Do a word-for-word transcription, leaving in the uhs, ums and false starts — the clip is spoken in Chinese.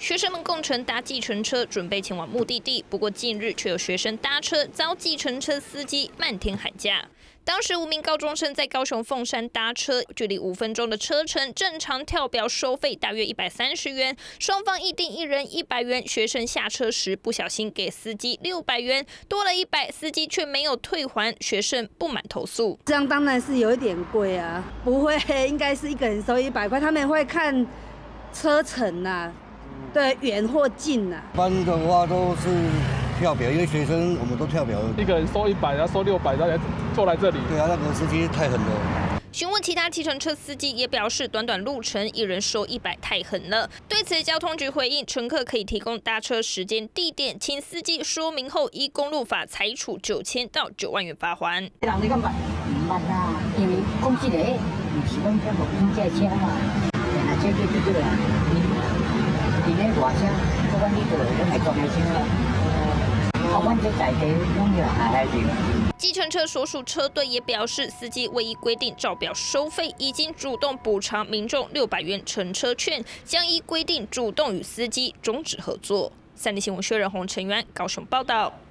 学生们共乘搭计程车，准备前往目的地。不过近日却有学生搭车遭计程车司机漫天喊价。当时五名高中生在高雄凤山搭车，距离五分钟的车程，正常跳表收费大约一百三十元，双方议定一人一百元。学生下车时不小心给司机六百元，多了一百，司机却没有退还，学生不满投诉。 这样当然是有一点贵啊，不会，应该是一个人收一百块，他们会看车程啊。 对，远或近呐、啊。 一般的话都是跳表，因为学生我们都跳表， 一个人收一百，然后收六百，然后坐来这里。 对啊，那个司机太狠了。 询问其他计程车司机也表示，短短路程一人收一百太狠了。对此，交通局回应，乘客可以提供搭车时间、地点，请司机说明后，依公路法裁处九千到九万元罚款。 人你咁办？唔办啦，因为公司咧唔是讲叫录音这车嘛，然后这个这个。 你咧外车，我讲呢度都系做咩先啦？我揾只仔嘅咁樣係係計程車所屬車隊也表示，司機未依規定照表收費，已經主動補償民眾六百元乘車券，將依規定主動與司機終止合作。三立新聞薛仁宏、陳元高雄報道。